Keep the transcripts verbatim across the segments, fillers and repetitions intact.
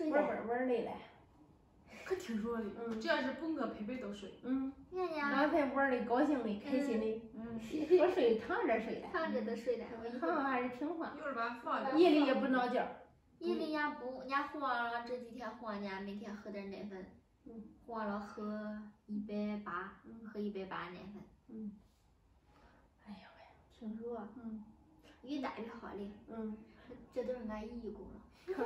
睡的。 玩玩累了。 可挺热的，嗯，只要是不饿，佩佩都睡。 嗯， 娘娘。 刚才玩的高兴的，开心的， 嗯， 说睡躺着睡的， 躺着都睡的， 躺还是挺好。 一会儿把放着。 夜里也不闹觉。 夜里伢不，伢慌了，这几天慌，伢每天喝点奶粉，嗯，慌了喝一百八，喝一百八奶粉。 嗯。哎呀喂，挺热。嗯。 越大越好嘞。 嗯。 这都是俺姨姨功劳。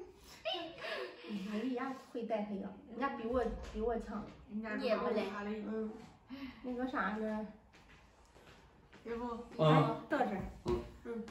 俺姨呀会带他药，人家比我比我强。 你也不累。 嗯。那个啥呢？ 要不？ 嗯。到这儿。 嗯。 嗯。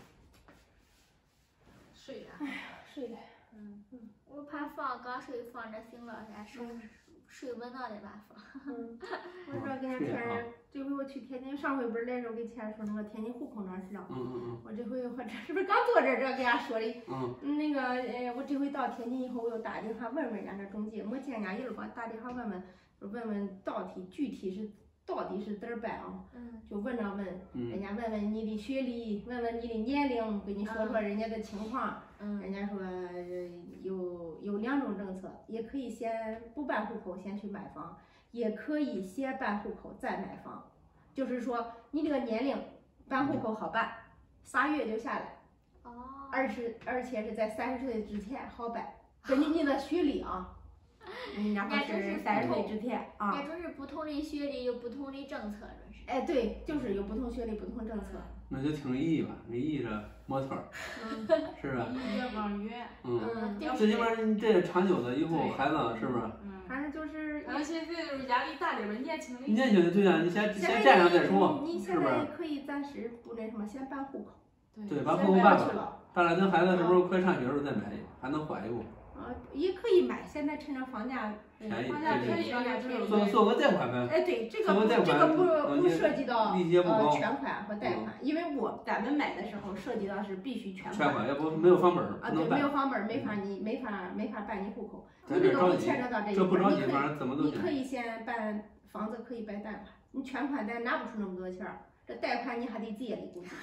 睡了。 哎呀，睡了。 嗯嗯。我怕放刚睡放着醒了，俺睡睡不着的吧放。 嗯。我这跟人天，这回我去天津，上回不是来时候给钱说那个天津户口那是了。 嗯嗯嗯。 我这回我这是不是刚坐这这给俺说的？ 嗯。 那个呃，我这回到天津以后，我又打电话问问人家这中介，没见人家一路吧，打电话问问，问问到底具体是到底是咋儿办啊？ 嗯。 就问着问，人家问问你的学历，问问你的年龄，给你说说人家的情况。 嗯。 人家说有有两种政策，也可以先不办户口先去买房，也可以先办户口再买房。就是说你这个年龄办户口好办，仨月就下来。 哦。 而是而且是在三十岁之前好办，根据你的学历啊。人家说是三十岁之前啊。 那种是不同的学历有不同的政策，这是。 哎，对，就是有不同学历不同政策。 那就听姨姨吧，那姨姨这模特儿，是吧？ 越往远。 嗯。最起码你这长久的以后孩子是不是？ 嗯。反正就是。 反正现在就是压力大点吧，年轻的。 年轻的对呀，你先先占上再说， 你现在可以暂时不那什么，先办户口。 对，把户口办了，办了等孩子什么时候快上学的时候再买，还能缓一步。 啊，也可以买，现在趁着房价便宜， 房价便宜，房价便宜， 做做个贷款呗。 哎，对，这个不这个不不涉及到呃全款和贷款，因为我咱们买的时候涉及到是必须全款。 全款，要不没有房本啊，对，没有房本没法你没法没法办你户口， 你这个不牵扯到这一块， 你可以你可以先办房子，可以办贷款，你全款咱拿不出那么多钱儿，这贷款你还得借的估计。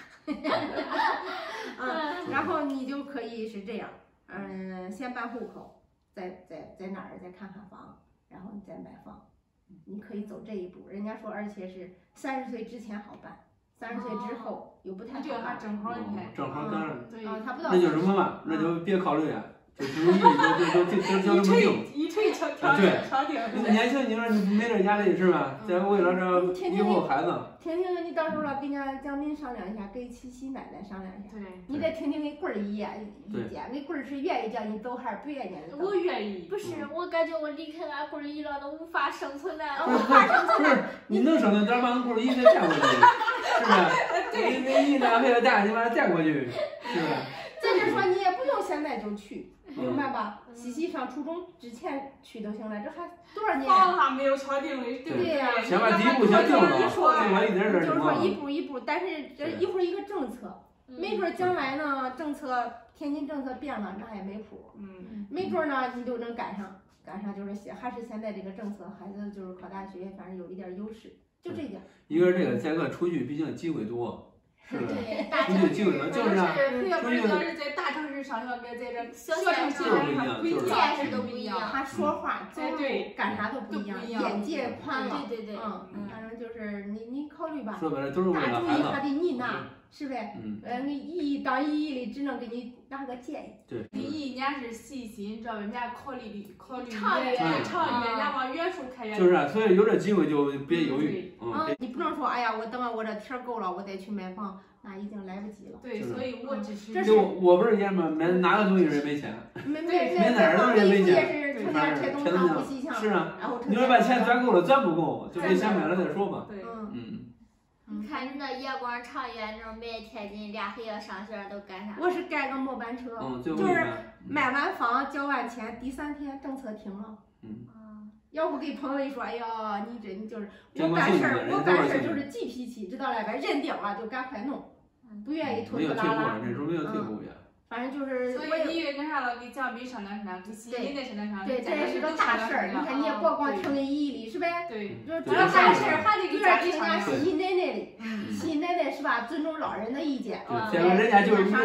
嗯，然后你就可以是这样，嗯，先办户口。在在在哪儿再看看房，然后你再买房，你可以走这一步。人家说，而且是三十岁之前好办，三十岁之后又不太好办。 正好你看， 正好赶上。 对，他不到。 那就什么嘛，那就别考虑啊，就就就就就就就就这么定。 一锤敲敲敲定。 你年轻，你说你没这压力是吧？再为了这以后孩子。 听听你到时候了，跟人家蒋斌商量一下，跟七七奶奶商量一下。 对。 你得听听你棍儿意见意见，你棍儿是愿意叫你走还是不愿意叫你走？ 我愿意。 不是，我感觉我离开俺棍儿姨了，都无法生存了， 无法生存了。 不是，你能生存，咱把俺棍儿姨再带过去，是吧？你你你俩还要带，你把它带过去，是吧？ 就是说，你也不用现在就去。明白吧？西西上初中之前去都行了，这还多少年？ 房还没有敲定的，对不对呀。 先把第一步先定了，定了一点点就是说一步一步，但是这一会儿一个政策，没准将来呢政策天津政策变了，那也没谱。 嗯。 没准呢你就能赶上，赶上就是还是现在这个政策，孩子就是考大学，反正有一点优势，就这点。 一个是这个，再一个出去毕竟机会多。是不是？ 出去机会多，就是啊。 出去要是在大城市上学，跟在这小城市上不一样， 见识都不一样， 他说话、走路、干啥都不一样，眼界宽了。 对对对， 嗯，反正就是你你考虑吧。 说白了都是为了孩子。 大主意还得你拿，是呗？ 嗯。 呃，你姨当姨姨的只能给你拿个建议。 对。 第一，人家是细心，知道吧？人家考虑的考虑长远， 长远，人家往远处看远。 就是啊，所以有这机会就别犹豫。 嗯。你不能说，哎呀，我等我这钱够了，我再去买房。那已经来不及了。 对，所以我只是。 这是我不是也嘛，买哪个东西人没钱？ 没没没哪儿都人没钱。 也是成天拆东墙补西墙。 是啊。 然后你说把钱攒够了，攒不够，就别先买了再说吧。 对。 嗯。 你看你那夜光长远那种买天津，俩孩子上学都干啥？ 我是盖个末班车， 嗯， 就是买完房交完钱，第三天政策停了。 嗯。 要不给朋友一说，哎呀，你这你就是我干事儿，我干事儿就是急脾气，知道了吧？认定了就赶快弄，不愿意拖拖拉拉。 没有退步，那时候没有退步呀。 反正就是。 所以你跟啥了？给蒋斌商量商量，给西西再商量商量。 对，这也是个大事儿。你看，你也别光听人姨姨的，是呗？ 对。 就是主要办事儿还得给家里人家西西奶奶的，西西奶奶是吧？尊重老人的意见。 对，这个人家就是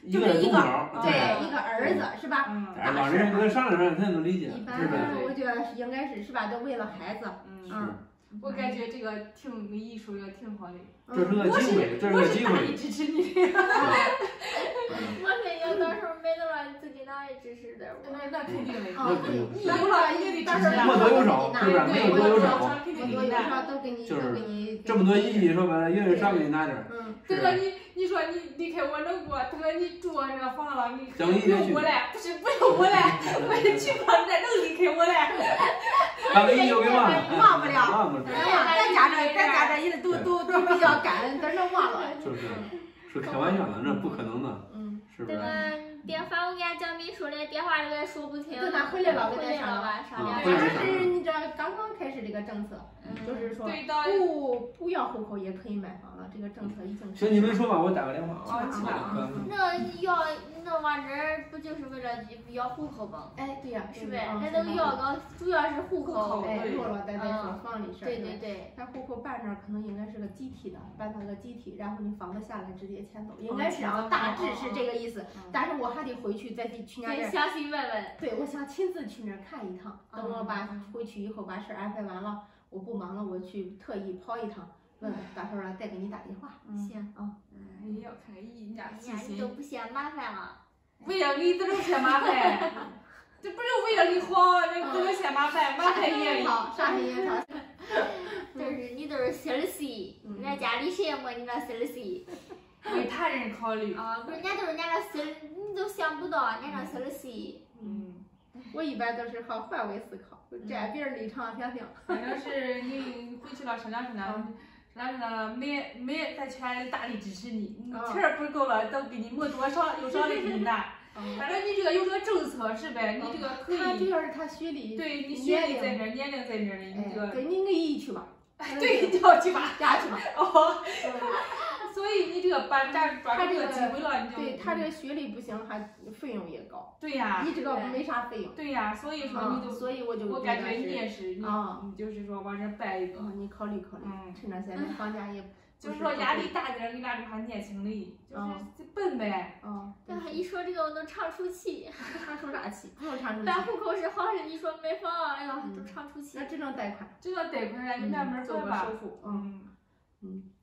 一个人独苗， 对，一个儿子是吧？ 嗯， 哎，老人跟他商量商量，他也能理解， 一般是不是？ 我觉得应该是是吧？都为了孩子， 嗯，我感觉这个挺艺术也挺好的。 这是个机会，这是个机会。 支持你。 我肯定到时候买到了，自己拿也支持点我。 那那肯定的， 啊，对， 你有了你得到时候没多有少，是不是？没有多有少， 没多有少都给你，都给你。 这么多意义，说白了，有点少给你拿点儿。 嗯， 这个你你说你离开我能过，他说你住我那个房了，你不用我来，不是不用我来，我是去房再能离开我来。 把唯一留给忘了， 忘不了， 忘不了。 咱家这咱家这也都都都比较干，但是忘了。 就是，是开玩笑的，那不可能的， 嗯， 是不是？ 电话我给俺讲没说的，电话里边说不清。 等他回来了， 回来了吧，商量。 但是你这刚刚开始这个政策，就是说不不要户口也可以买房了，这个政策已经。 行，你们说吧，我打个电话啊。 那要那往这儿不就是为了要户口吗？ 哎，对呀， 是呗？那都要个，主要是户口。 哎，落了再再说房里事儿。 对对对。 咱户口办这儿可能应该是个集体的，办他个集体，然后你房子下来直接迁走，应该是啊，大致是这个意思。但是我还得回去再去去那儿。 详细问问。 对，我想亲自去那儿看一趟。等我把回去以后把事儿安排完了，我不忙了，我去特意跑一趟，问问，到时候再给你打电话。 行啊。 嗯，也要看看人家细心。 你都不嫌麻烦了。 为了你这种嫌麻烦，这不是为了你好，你不能嫌麻烦，麻烦也好，啥也好。 就是你都是心儿细，人家家里谁也没你那心儿细。 为他人考虑。 啊，不是，人家都是人家那心儿，你都想不到，人家那心儿细。 嗯。 我一般都是好换位思考，站别人立场想想。 反正是你回去了商量商量，商量商量，没没咱全大力支持你，你钱儿不够了都给你没多少，有少的给你拿。反正你这个有这个政策是呗，你这个可以。 他主要是他学历， 对你学历在那儿，年龄在那儿，你这个。 对，你你去吧。 对，你要去吧， 家去吧。 哦。所以你这个把抓抓住这个机会了，你就。 对他这个学历不行，还费用也高。 对呀。 你这个没啥费用。 对呀，所以说你就。 所以我就。 我感觉你也是，你你就是说往这办一个。 你考虑考虑。嗯。趁着现在房价也。 就是说压力大点儿，你俩这还年轻的，就是笨呗。 嗯。 对，一说这个我都长出气。 长出啥气？不用长出气。 办户口是好事，一说买房，哎呀，都长出气。 那只能贷款。 只能贷款，你慢慢做个吧。 首付。嗯。嗯。